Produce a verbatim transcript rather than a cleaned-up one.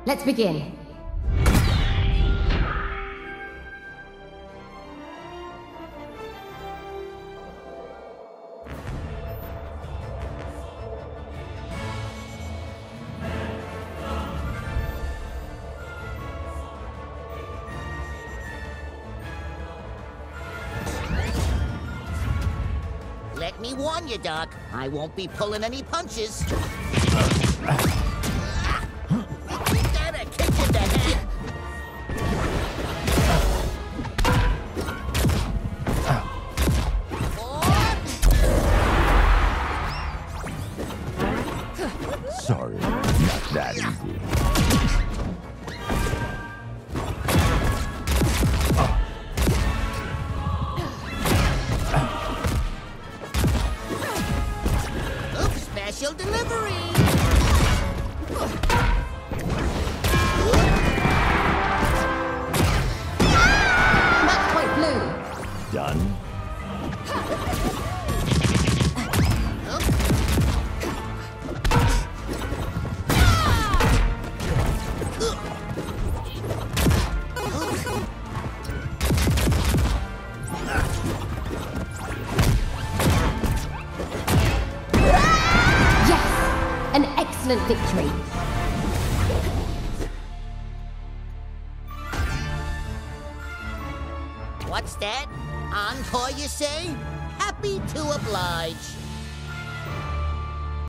Let's begin. Let me warn you, Doc. I won't be pulling any punches. Gotta kick in the head. Sorry, not that easy. Special delivery! Match point blue. Done. An excellent victory. What's that? Encore, you say? Happy to oblige.